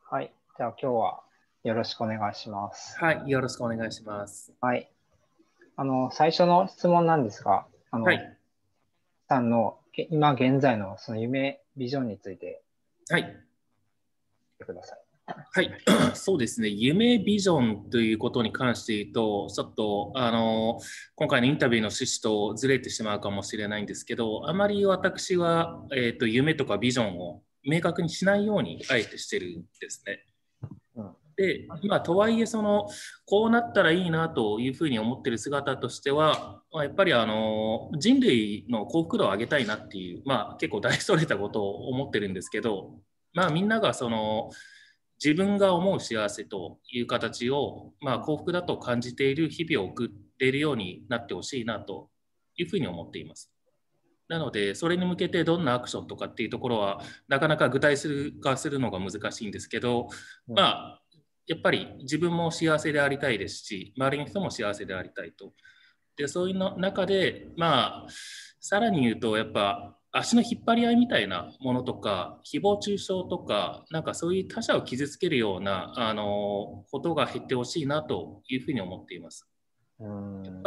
はい。じゃあ今日はよろしくお願いします。 はい、よろしくお願いします。 はい。最初の質問なんですが、 はい、 さんの今現在のその夢、ビジョンについてはい、 言ってください。 はい、そうですね、夢ビジョンということに関して言うと、ちょっと今回のインタビューの趣旨とずれてしまうかもしれないんですけど、あまり私は、夢とかビジョンを明確にしないようにあえてしてるんですね。 うん。 で、とはいえこうなったらいいなというふうに思ってる姿としては、やっぱり人類の幸福度を上げたいなっていう、結構大それたことを思ってるんですけど、みんなが自分が思う幸せという形を、幸福だと感じている日々を送っているようになってほしいなというふうに思っています。なので、それに向けてどんなアクションとかっていうところは、なかなか具体化するのが難しいんですけど、 うん。 まあ、やっぱり自分も幸せでありたいですし、周りの人も幸せでありたいと。で、そういうの中で、さらに言うと、やっぱ、足の引っ張り合いみたいなものとか、誹謗中傷とか、なんかそういう他者を傷つけるような、ことが減ってほしいなというふうに思っています。 うん。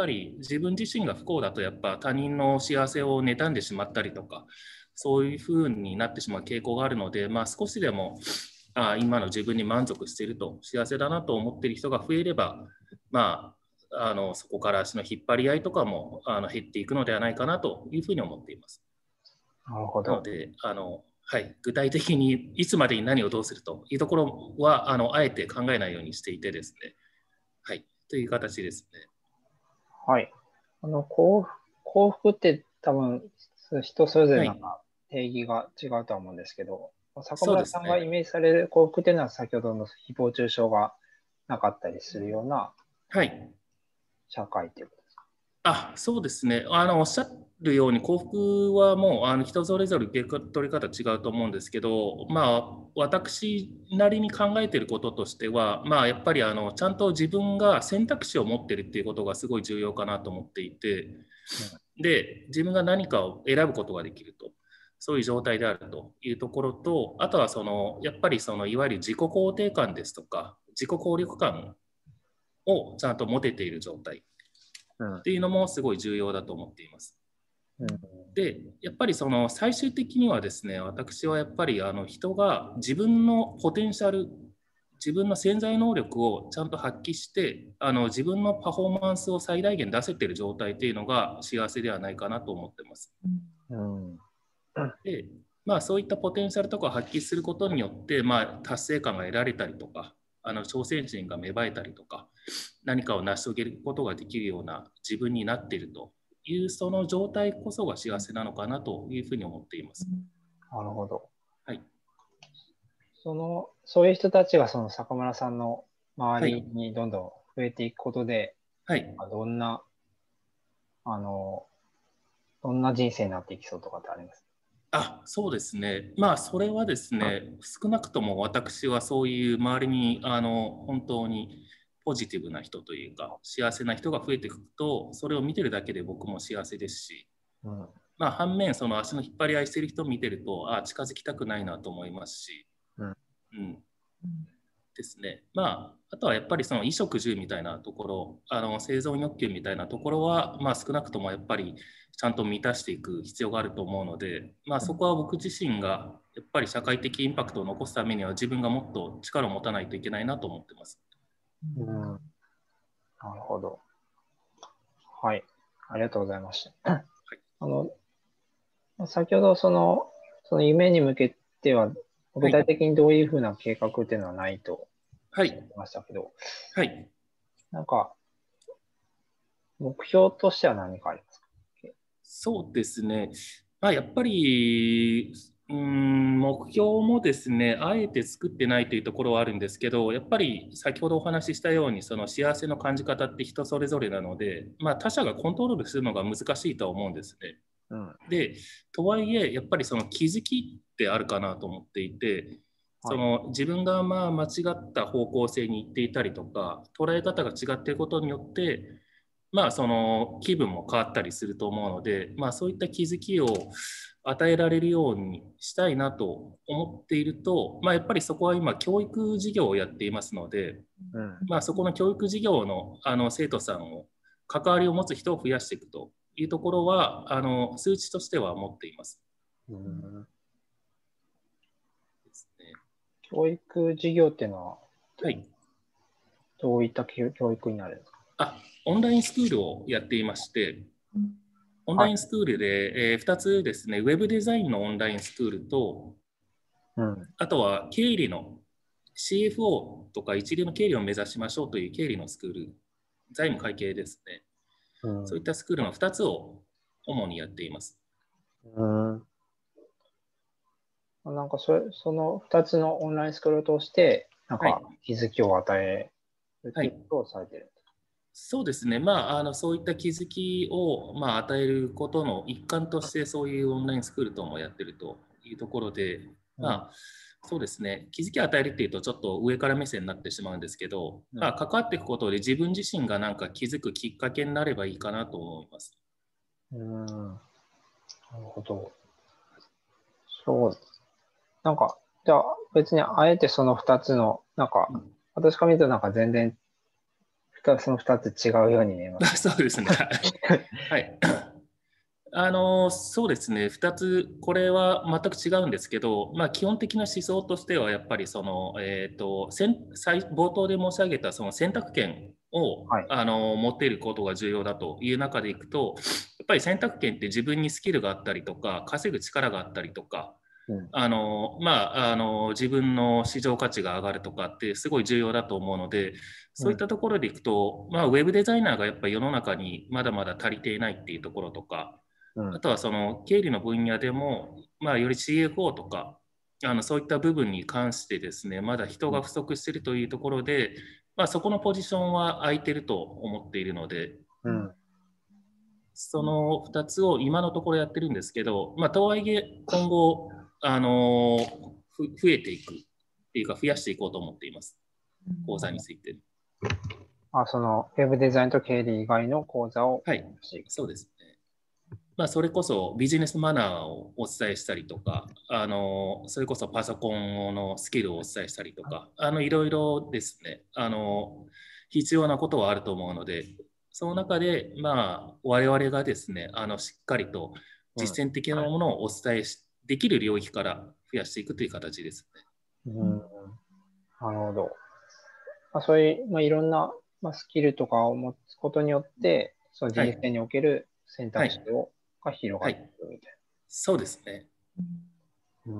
やっぱり自分自身が不幸だとやっぱ他人の幸せを妬んでしまったりとかそういうふうになってしまう傾向があるので、少しでも今の自分に満足していると幸せだなと思っている人が増えれば、そこから足の引っ張り合いとかも減っていくのではないかなというふうに思っています。 なるほど。 なのではい、具体的にいつまでに何をどうするというところはあえて考えないようにしていてですね、はい、という形ですね。 はい。幸福って多分人それぞれはい、 なんか定義が違うとは思うんですけど、坂そう村ですね。 さんがイメージされる幸福っていうのは先ほどの誹謗中傷がなかったりするようなはい。 社会っていうことですか？ そうですね。おっしゃるように、幸福はもう、人それぞれ受け取り方違うと思うんですけど、私なりに考えていることとしては、やっぱり、ちゃんと自分が選択肢を持っているっていうことがすごい重要かなと思っていて、 うん。 で、自分が何かを選ぶことができると。そういう状態であるというところと、あとはやっぱりいわゆる自己肯定感ですとか、自己効力感をちゃんと持てている状態。 うん。 っていうのもすごい重要だと思っています。 うん。 で、やっぱり最終的にはですね、私はやっぱり人が自分のポテンシャル、自分の潜在能力をちゃんと発揮して、自分のパフォーマンスを最大限出せている状態っていうのが幸せではないかなと思ってます。 うん。 で、そういったポテンシャルとかを発揮することによって、達成感が得られたりとか、挑戦心が芽生えたりとか、何かを成し遂げることができるような自分になっているというその状態こそが幸せなのかなというふうに思っています。 なるほど。 はい。 そういう人たちがその坂村さんの周りはい。 にどんどん増えていくことで、 はい。 どんな、あの、どんな人生になっていきそうとかってあります？ そうですね。それはですね、少なくとも私はそういう周りに、本当にポジティブな人というか、幸せな人が増えていくと、それを見てるだけで僕も幸せですし、 うん。 反面、その足の引っ張り合いしてる人を見てると、近づきたくないなと思いますし、 うん。 うん、ですね。あとはやっぱりその衣食住みたいなところ、生存欲求みたいなところは、少なくともやっぱりちゃんと満たしていく必要があると思うので、そこは僕自身がやっぱり社会的インパクトを残すためには自分がもっと力を持たないといけないなと思ってます。 うん。なるほど。はい。ありがとうございました。 はい。 あの、先ほどその夢に向けては、具体はい。 的にどういうふうな計画っていうのはないとおっはい。 しゃってましたけど、 はい。 なんか、目標としては何かありますか？ そうですね。やっぱり、目標もですね、あえて作ってないというところはあるんですけど、やっぱり先ほどお話ししたように、その幸せの感じ方って人それぞれなので、他者がコントロールするのが難しいとは思うんですね。 うん。 で、とはいえ、やっぱりその気づきってあるかなと思っていて、 はい。 自分が間違った方向性に行っていたりとか、捉え方が違っていることによって、 まあ、その気分も変わったりすると思うので、まあ、そういった気づきを与えられるようにしたいなと思っていると、まあ、やっぱりそこは今教育事業をやっていますので、 うん。 まあ、そこの教育事業の、生徒さんを関わりを持つ人を増やしていくというところは数値としては持っています。 うん、 ですね。 教育事業っていうのは、 はい。 どういった教育になるんですか？ オンラインスクールをやっていまして、オンラはい。 インスクールで、2つですね、ウェブデザインのオンラインスクールと、 うん。 あとは経理の CFO とか一流の経理を目指しましょうという経理のスクール、財務会計ですね。 うん。 そういったスクールの2つを主にやっています。 うん。なんかその2つのオンラインスクールを通して、なんかはい。 気づきを与えるっていうはい。 ことをされてるんですか？ そうですね、まあ、そういった気づきを、まあ、与えることの一環として、そういうオンラインスクール等もやってるというところで、 うん。 まあ、そうですね、気づきを与えるっていうと、ちょっと上から目線になってしまうんですけど、 うん。 まあ、関わっていくことで、自分自身がなんか気づくきっかけになればいいかなと思います。 うん。なるほど。そう。なんか、じゃあ別にあえてその2つの、なんか、私から見るとなんか全然その2つ違うように見えます。 そうですね、はい。そうですね、2つ、これは全く違うんですけど、まあ、基本的な思想としては、やっぱりその、冒頭で申し上げたその選択権をはい。 持っていることが重要だという中でいくと、やっぱり選択権って自分にスキルがあったりとか、稼ぐ力があったりとか、 うん。 自分の市場価値が上がるとかってすごい重要だと思うので、そういったところでいくと、まあ、ウェブデザイナーがやっぱり世の中にまだまだ足りていないっていうところとか、 うん。 あとはその経理の分野でも、まあ、より CFO とかそういった部分に関してですね、まだ人が不足しているというところで、まあ、そこのポジションは空いてると思っているので、 うん。 その2つを今のところやってるんですけど、まあ、とはいえ今後、増えていくっていうか増やしていこうと思っています。講座について。 そのウェブデザインと経理以外の講座をはい、そうですね。まあ、それこそビジネスマナーをお伝えしたりとか、それこそパソコンのスキルをお伝えしたりとか、いろいろですね、必要なことはあると思うので、その中で、まあ、我々がですね、しっかりと実践的なものをお伝えできる領域から増やしていくという形ですね。うん。なるほど。そういう、いろんな、スキルとかを持つことによって、その人生における選択肢が広がっていくみたいな。 そうですね。 うん。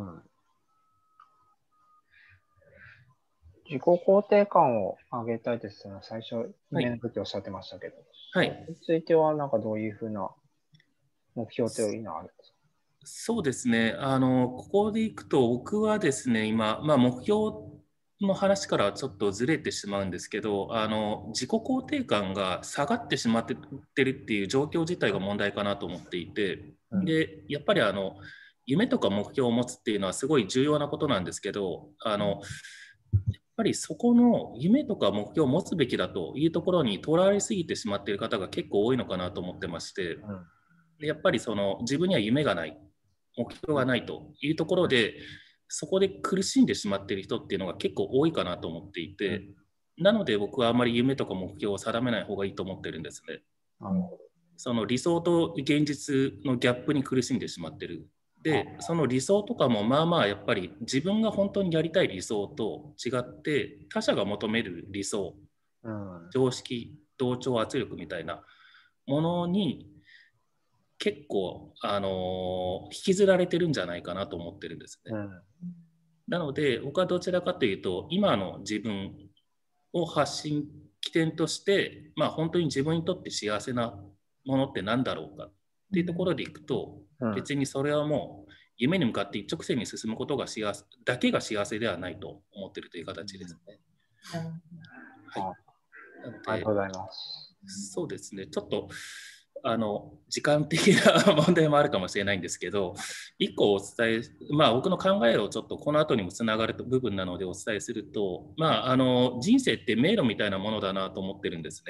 自己肯定感を上げたいですね。最初、夢の時おっしゃってましたけど、 はい。 それについては、なんかどういうふうな目標というのはあるんですか？ そうですね。ここでいくと、僕はですね、今、まあ、目標の話からはちょっとずれてしまうんですけど、自己肯定感が下がってしまってるっていう状況自体が問題かなと思っていて、で、やっぱり夢とか目標を持つっていうのはすごい重要なことなんですけど、やっぱりそこの夢とか目標を持つべきだというところにとらわれすぎてしまっている方が結構多いのかなと思ってまして、でやっぱりその自分には夢がない、目標がないというところで、そこで苦しんでしまっている人っていうのが結構多いかなと思っていて、なので僕はあまり夢とか目標を定めない方がいいと思ってるんですね。その理想と現実のギャップに苦しんでしまってる。で、その理想とかもまあまあやっぱり自分が本当にやりたい理想と違って他者が求める理想、常識、同調圧力みたいなものに結構、引きずられてるんじゃないかなと思ってるんですね。なので僕はどちらかというと今の自分を発信起点として、まあ、本当に自分にとって幸せなものって何だろうかっていうところでいくと、別にそれはもう夢に向かって一直線に進むことがだけが幸せではないと思ってるという形ですね。はい、 ありがとうございます。 そうですね、ちょっと時間的な問題もあるかもしれないんですけど、一個お伝え、まあ、僕の考えをちょっとこの後にもつながる部分なのでお伝えすると、まあ、人生って迷路みたいなものだなと思ってるんですね。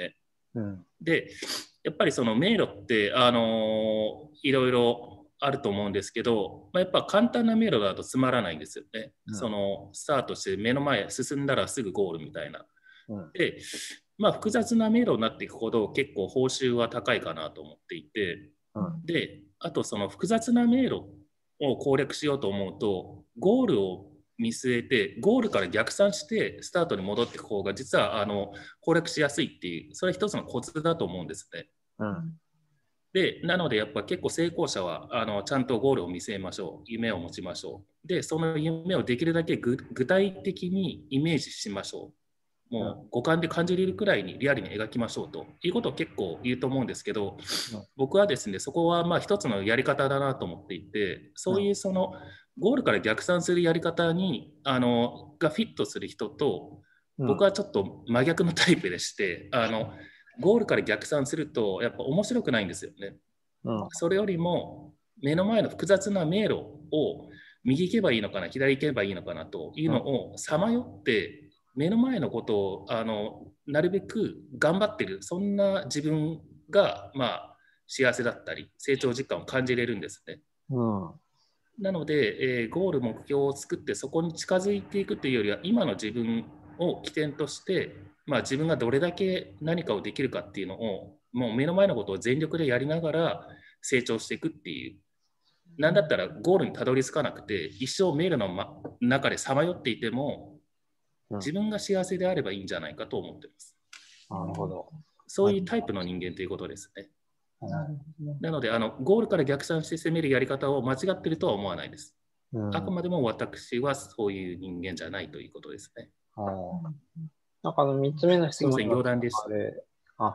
うん。 で、やっぱりその迷路って、いろいろあると思うんですけど、やっぱ簡単な迷路だとつまらないんですよね。 うんそのスタートして目の前進んだらすぐゴールみたいな。 うん。 で、複雑な迷路になっていくほど結構報酬は高いかなと思っていて、 うん。 で、あとその複雑な迷路を攻略しようと思うと、ゴールを見据えて、ゴールから逆算してスタートに戻っていく方が、実は攻略しやすいっていう、それは一つのコツだと思うんですね。 うん。 で、なのでやっぱ結構成功者はちゃんとゴールを見据えましょう。夢を持ちましょう。で、その夢をできるだけ具体的にイメージしましょう。もう五感で感じれるくらいにリアルに描きましょうということを結構言うと思うんですけど、僕はですね、そこは一つのやり方だなと思っていて、そういうそのゴールから逆算するやり方にがフィットする人と、僕はちょっと真逆のタイプでして、ゴールから逆算するとやっぱ面白くないんですよね。それよりも目の前の複雑な迷路を右行けばいいのかな、左行けばいいのかなというのをさまよって目の前のことをなるべく頑張ってる、そんな自分が幸せだったり成長実感を感じれるんですね。なので、ゴール目標を作ってそこに近づいていくというよりは、今の自分を起点として、自分がどれだけ何かをできるかっていうのをもう目の前のことを全力でやりながら成長していくっていう、なんだったらゴールにたどり着かなくて一生迷路の、中でさまよっていても自分が幸せであればいいんじゃないかと思っています。 なるほど。 そういうタイプの人間ということですね。なのでゴールから逆算して攻めるやり方を間違っているとは思わないです。あくまでも私はそういう人間じゃないということですね。 なんか3つ目の質問にもつながすいません、余談でした。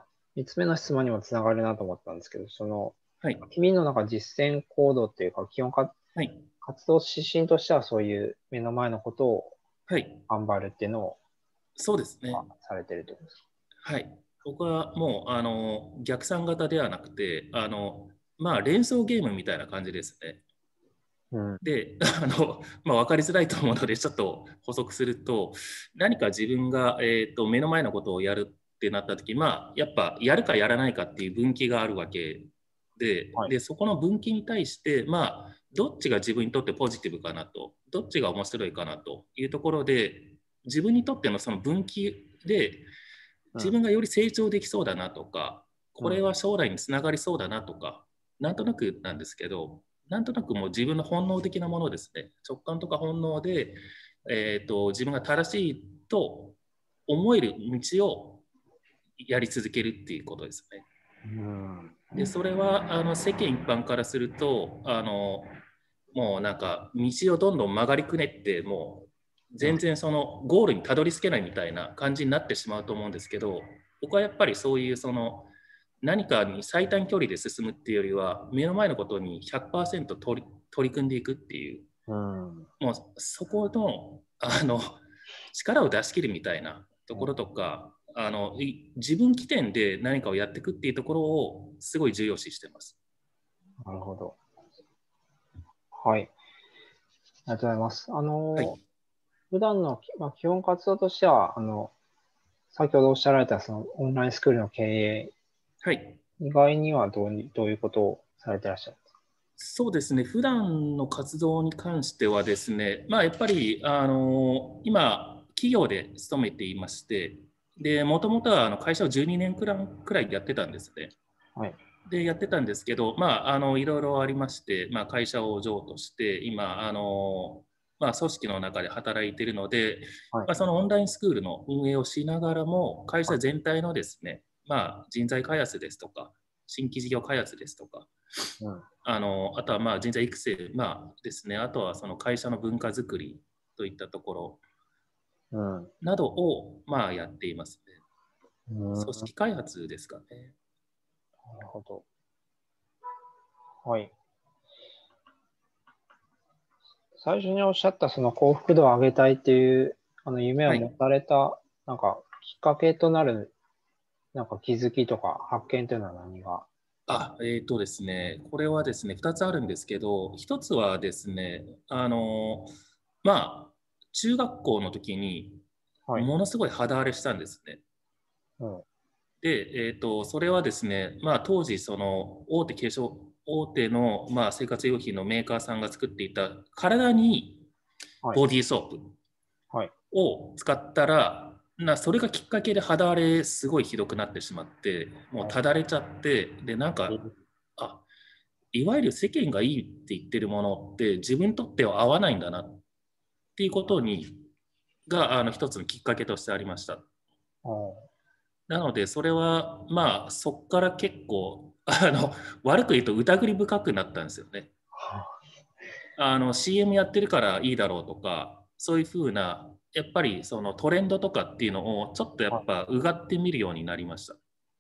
3つ目の質問にもつながるなと思ったんですけど、 はい、 君のなんか実践行動っていうか、基本はい、 活動指針としてはそういう目の前のことを頑張るっていうのを、 そうですね。 されてると思いますか？ はい。僕はもう逆算型ではなくて連想ゲームみたいな感じですね。で分かりづらいと思うのでちょっと補足すると、何か自分が、目の前のことをやるってなった時、やっぱやるかやらないかっていう分岐があるわけで、そこの分岐に対してどっちが自分にとってポジティブかなと、どっちが面白いかなというところで、自分にとってのその分岐で自分がより成長できそうだなとか、これは将来につながりそうだなとか、なんとなくなんですけど、なんとなくもう自分の本能的なものですね、直感とか本能で、自分が正しいと思える道をやり続けるっていうことですね。でそれは世間一般からするともうなんか道をどんどん曲がりくねってもう全然そのゴールにたどり着けないみたいな感じになってしまうと思うんですけど、僕はやっぱりそういうその何かに最短距離で進むっていうよりは目の前のことに 100% 取り組んでいくっていう、もうそこの力を出し切るみたいなところとか、自分起点で何かをやっていくっていうところをすごい重要視してます。 なるほど。はい。ありがとうございます。普段の、基本活動としては、先ほどおっしゃられたそのオンラインスクールの経営以外にはどういうことをされていらっしゃるんですか？ そうですね、普段の活動に関してはですね、やっぱり今、企業で勤めていまして、もともとは会社を12年くらいやってたんですね。でやってたんですけど、いろいろありまして、会社を譲渡して、今組織の中で働いているので、そのオンラインスクールの運営をしながらも、会社全体のですね、人材開発ですとか、新規事業開発ですとか、あとは人材育成、ですね、あとはその会社の文化づくりといったところなどをやっていますね。組織開発ですかね。 なるほど。はい。最初におっしゃったその幸福度を上げたいっていう夢を持たれた、なんかきっかけとなるなんか気づきとか発見というのは何が？ ですね、これはですね、2つあるんですけど、1つはですね、中学校の時にものすごい肌荒れしたんですね。 で、それはですね、まあ、当時、その大手の、まあ、生活用品のメーカーさんが作っていた体にはい。 ボディーソープはい。 を使ったら、それがきっかけで肌荒れすごいひどくなってしまって、もうただれちゃって、で、なんか、あ、いわゆる世間がいいって言ってるものって自分にとっては合わないんだなっていうことが一つのきっかけとしてありました。なのでそれはまあそこから結構悪く言うと疑り深くなったんですよね。CM やってるからいいだろうとかそういうふうなやっぱりそのトレンドとかっていうのをちょっとやっぱうがってみるようになりました。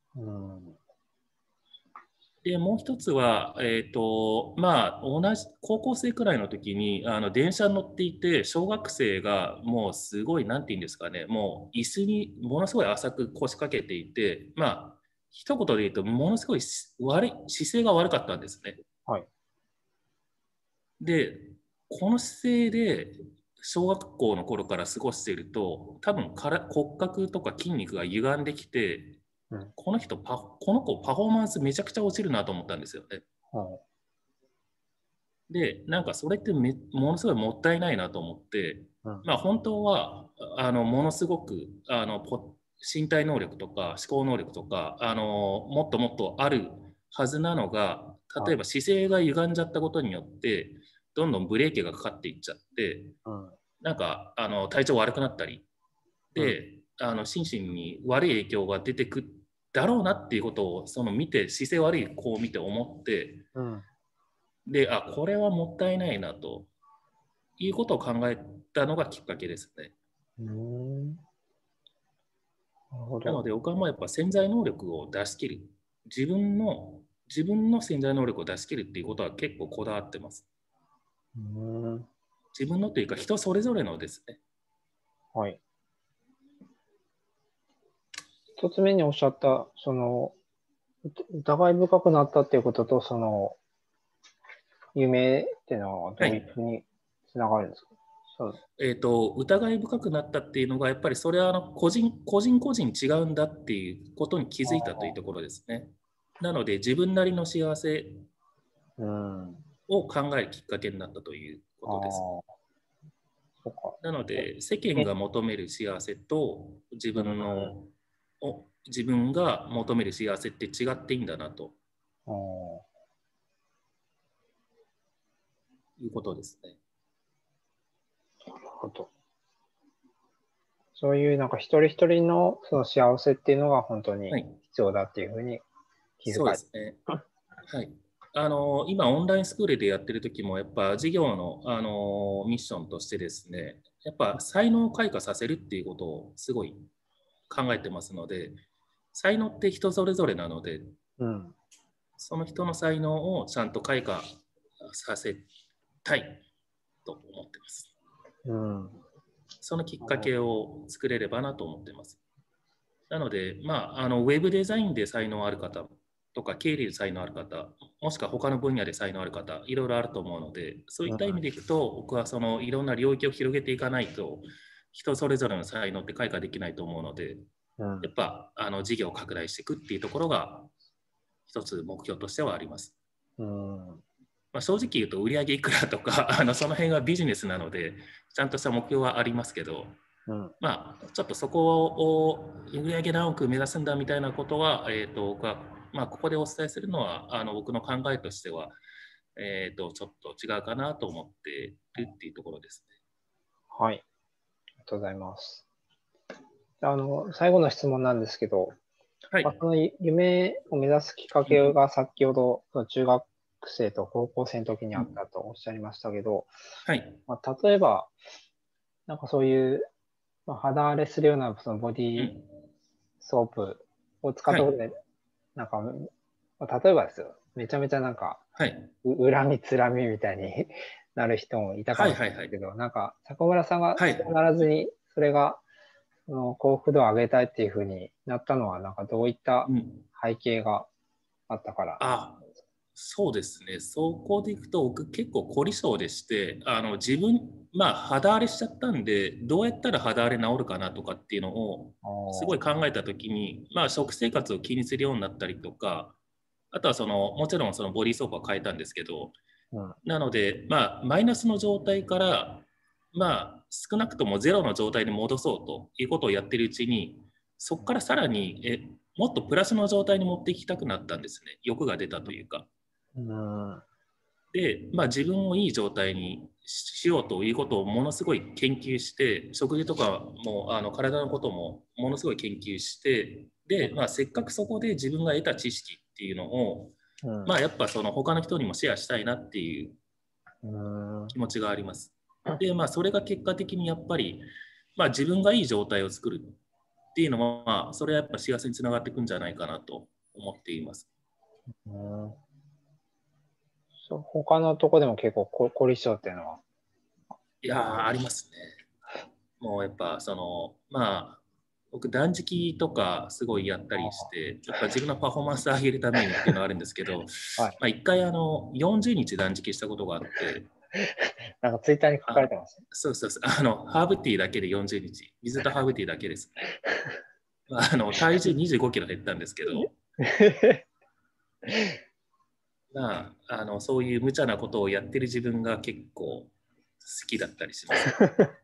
でもう一つは、まあ、同じ高校生くらいの時に電車に乗っていて小学生がもうすごいなんて言うんですかね、もう椅子にものすごい浅く腰掛けていて、まあ一言で言うとものすごい姿勢が悪かったんですね。 はい。 でこの姿勢で小学校の頃から過ごしていると多分骨格とか筋肉が歪んできて、この子パフォーマンスめちゃくちゃ落ちるなと思ったんですよね。で、なんかそれってものすごいもったいないなと思って、まあ本当はものすごく身体能力とか思考能力とかもっともっとあるはずなのが、例えば姿勢が歪んじゃったことによってどんどんブレーキがかかっていっちゃって、なんか体調悪くなったりで、心身に悪い影響が出てくだろうなっていうことを見て、姿勢悪い子を見て思って、で、これはもったいないなということを考えたのがきっかけですね。なので、僕はもうやっぱ潜在能力を出し切る。自分の潜在能力を出し切るっていうことは結構こだわってます。自分のというか人それぞれのですね。 はい。一つ目におっしゃった、疑い深くなったっていうことと、夢っていうのはどういうふうにつながるんですか？ 疑い深くなったっていうのが、やっぱりそれは個人違うんだっていうことに気づいたというところですね。なので、自分なりの幸せを考えるきっかけになったということです。なので、世間が求める幸せと自分が求める幸せって違っていいんだなということですね。 なるほど。そういうなんか一人一人のその幸せっていうのが本当に必要だっていうふうに気づかれて、 そうですね。はい。今オンラインスクールでやってる時もやっぱ授業の、ミッションとしてですね、やっぱ才能を開花させるっていうことをすごい考えてますので、才能って人それぞれなので、その人の才能をちゃんと開花させたいと思ってます。そのきっかけを作れればなと思ってます。なので、まあ、ウェブデザインで才能ある方とか、経理で才能ある方、もしくは他の分野で才能ある方、いろいろあると思うので、そういった意味でいくと、僕はいろんな領域を広げていかないと、人それぞれの才能って開花できないと思うので、やっぱ事業を拡大していくっていうところが、一つ目標としてはあります。まあ、正直言うと、売上いくらとかその辺はビジネスなので、ちゃんとした目標はありますけど、まあ、ちょっとそこを売上何億目指すんだみたいなことは、僕は、まあ、ここでお伝えするのは僕の考えとしては、ちょっと違うかなと思っているっていうところですね。 はい。ありがとうございます。最後の質問なんですけど、その夢を目指すきっかけが先ほど、中学生と高校生の時にあったとおっしゃいましたけど、例えば、なんかそういう、肌荒れするようなそのボディーソープを使ったことで、なんか、例えばですよ、めちゃめちゃなんか、恨みつらみみたいになる人もいたかもしれないけど、なんか、坂村さんがそうならずに、それが、幸福度を上げたいっていうふうになったのは、なんかどういった背景があったから。 そうですね、そこでいくと、僕、結構凝り性でして、自分、まあ、肌荒れしちゃったんで、どうやったら肌荒れ治るかなとかっていうのを、すごい考えたときに、まあ、食生活を気にするようになったりとか、あとはもちろんそのボディーソープは変えたんですけど、 うん。 なので、まあ、マイナスの状態から、まあ、少なくともゼロの状態に戻そうということをやってるうちに、そこからさらにもっとプラスの状態に持っていきたくなったんですね。欲が出たというか。 うん。 で、まあ、自分をいい状態にしようということをものすごい研究して、食事とかも体のこともものすごい研究して、で、まあ、せっかくそこで自分が得た知識っていうのを、 うん。 まあ、やっぱ他の人にもシェアしたいなっていううん。 気持ちがあります。で、まあ、それが結果的にやっぱり、まあ、自分がいい状態を作るっていうのは、まあ、それはやっぱ幸せにつながっていくんじゃないかなと思っています。 うん。そう、他のとこでも結構凝り性っていうのは。 いやー、ありますね。もうやっぱまあ、僕断食とかすごいやったりして、やっぱ自分のパフォーマンス上げるためにっていうのはあるんですけど、 はい。 まあ、一回40日断食したことがあって、 なんかツイッターに書かれあ、 てます。 そうそうそう、ハーブティーだけで40日、水とハーブティーだけですね。まあ、体重25キロ減ったんですけど、まあ、そういう無茶なことをやってる自分が結構好きだったりします。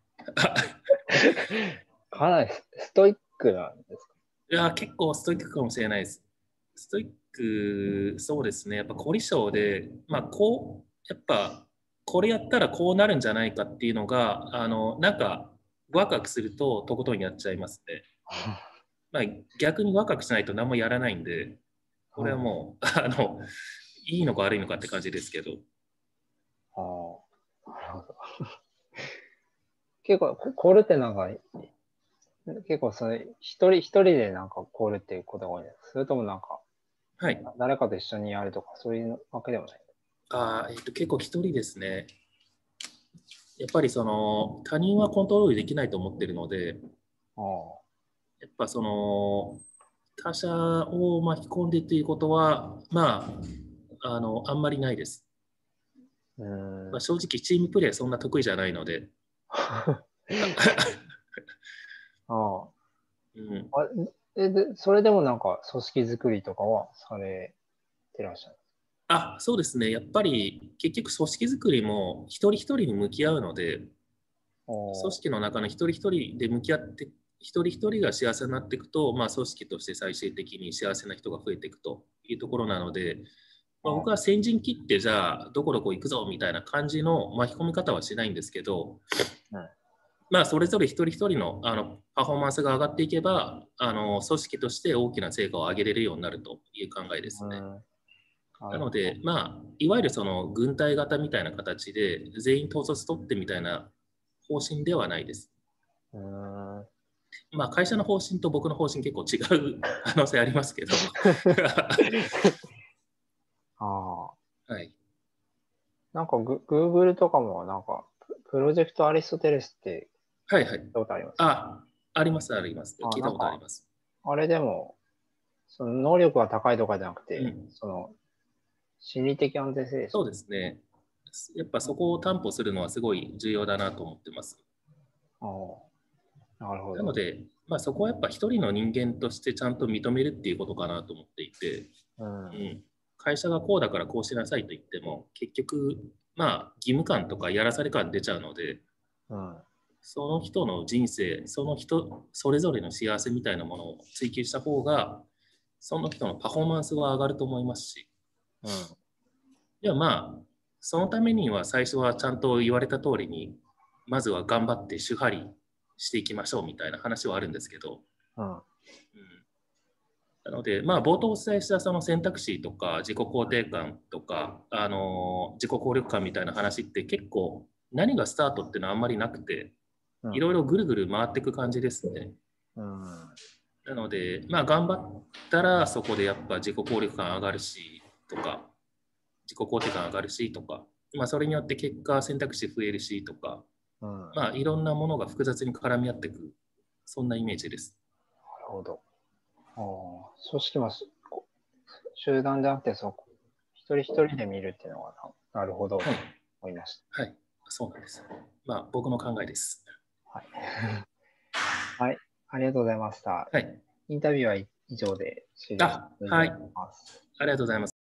かなりストイックなんですか？ いや、結構ストイックかもしれないです。ストイック、そうですね。やっぱ凝り性で、まあ、やっぱ、これやったらこうなるんじゃないかっていうのが、なんか、ワクワクすると、とことんやっちゃいますね。まあ、逆にワクワクしないと何もやらないんで、これはもう、いいのか悪いのかって感じですけど。 ああ、なるほど。結構、凝るってなんか、結構一人でなんか凝るっていうことが多いです。それともなんか、 はい。 誰かと一緒にやるとか、そういうわけでもない。 結構一人ですね。やっぱり他人はコントロールできないと思ってるので、 ああ、 やっぱ他者を巻き込んでということは、まあ、あんまりないです。 うーまあ、 ん。 正直、チームプレーそんな得意じゃないので、 あうん、 あ。それでもなんか組織作りとかはされてらっしゃる？ そうですね、やっぱり結局、組織作りも一人一人に向き合うので、 ああ、 組織の中の一人一人で向き合って、一人一人が幸せになっていくと、まあ、組織として最終的に幸せな人が増えていくというところなので、まあ、僕あは先陣切ってじゃあどこどこ行くぞみたいな感じの巻き込み方はしないんですけど、 あ、 まあ、それぞれ一人一人のパフォーマンスが上がっていけば組織として大きな成果を上げれるようになるという考えですね。 うん。なるほど。 なので、まあ、いわゆるその軍隊型みたいな形で全員統率取ってみたいな方針ではないです。 うーん。 まあ、会社の方針と僕の方針結構違う可能性ありますけどああ。 はい。 なんかGoogle とかもなんかプロジェクトアリストテレスってはいはい。 聞いたことあります？ あ、あります、あります。 ああ、 聞いたなんか、 ことあります。 あれでも、その能力が高いとかじゃなくて、 うん。 その心理的安全性ですそうか？ ですね。やっぱそこを担保するのはすごい重要だなと思ってます。 ああ、なるほど。 なので、まあ、そこはやっぱ一人の人間としてちゃんと認めるっていうことかなと思っていて、 うん。 うん、会社がこうだからこうしなさいと言っても、結局、まあ、義務感とかやらされ感出ちゃうので、 うん。 その人の人生、その人それぞれの幸せみたいなものを追求した方が、その人のパフォーマンスは上がると思いますし、 うん。 ではまあ、そのためには最初はちゃんと言われた通りに、まずは頑張って主張りしていきましょうみたいな話はあるんですけど、 うん。 なので、まあ、冒頭お伝えしたその選択肢とか自己肯定感とか、自己効力感みたいな話って結構何がスタートっていうのはあんまりなくて、 うん。 いろいろぐるぐる回っていく感じですね。 うん。 なので、まあ、頑張ったらそこでやっぱ自己効力感上がるしとか、自己肯定感上がるしとか、まあ、それによって結果選択肢増えるしとか、 うん。なるまあ、いろんなものが複雑に絡み合っていく、そんなイメージです。 ほど。ああ、組織も集団じゃなくて、一人一人で見るっていうのがなるほどと思いました。 はい、そうなんです。まあ、僕の考えです。 はい。はい、ありがとうございました。 はい。 インタビューは以上で終了はい。 ます。 ありがとうございます。